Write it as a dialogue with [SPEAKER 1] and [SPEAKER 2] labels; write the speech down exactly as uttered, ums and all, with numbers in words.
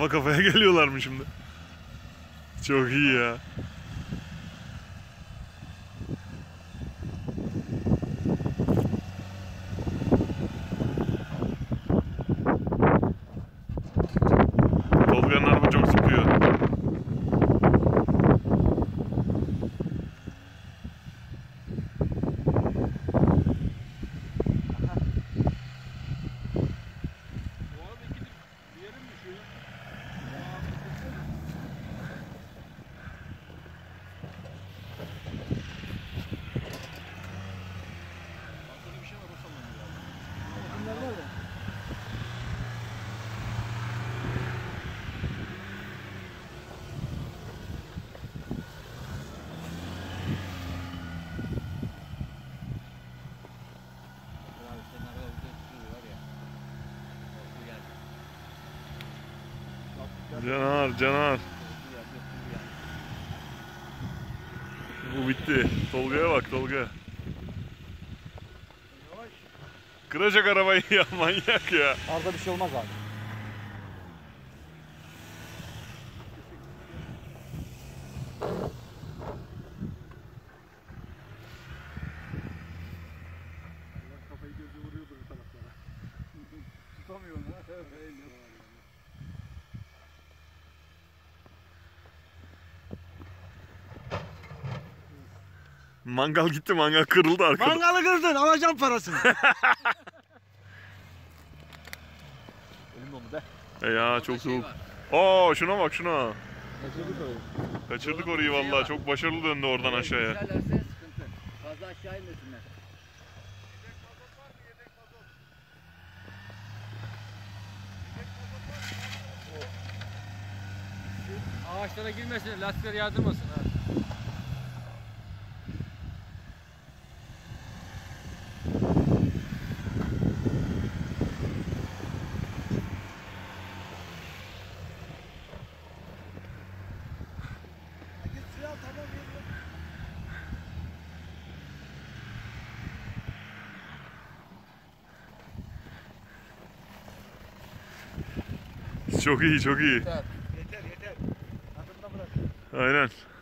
[SPEAKER 1] Kafa kafaya geliyorlar mı şimdi? Çok iyi ya. Tolga'nın araba çok zıplıyor. Caner, Caner. Bu bitti. Tolga'ya bak, Tolga. Kıracak arabayı ya, manyak ya.
[SPEAKER 2] Arada bir şey olmaz abi.
[SPEAKER 3] Kafayı gözü vuruyordur bu taraflara. Tutamıyor mu?
[SPEAKER 1] Mangal gitti, mangal kırıldı arkada.
[SPEAKER 2] Mangalı kırdın, alacağım parasını. Elim dolu be.
[SPEAKER 1] E ya çok soğuk. Oo şuna bak şuna.
[SPEAKER 2] Kaçırdık orayı.
[SPEAKER 1] Kaçırdık orayı vallahi, çok başarılı döndü oradan aşağıya.
[SPEAKER 4] Düşerlerse sıkıntı. Fazla aşağı inmesinler.
[SPEAKER 3] Yedek mazot var mı? Yedek mazot. Yedek mazot var mı?
[SPEAKER 5] Ağaçlara girmesin, lastikler yardırmasın ha.
[SPEAKER 3] Git suya al, tamam
[SPEAKER 1] Çok iyi, çok iyi.
[SPEAKER 3] yeter. Yeter yeter. Adımda bırak.
[SPEAKER 1] Aynen.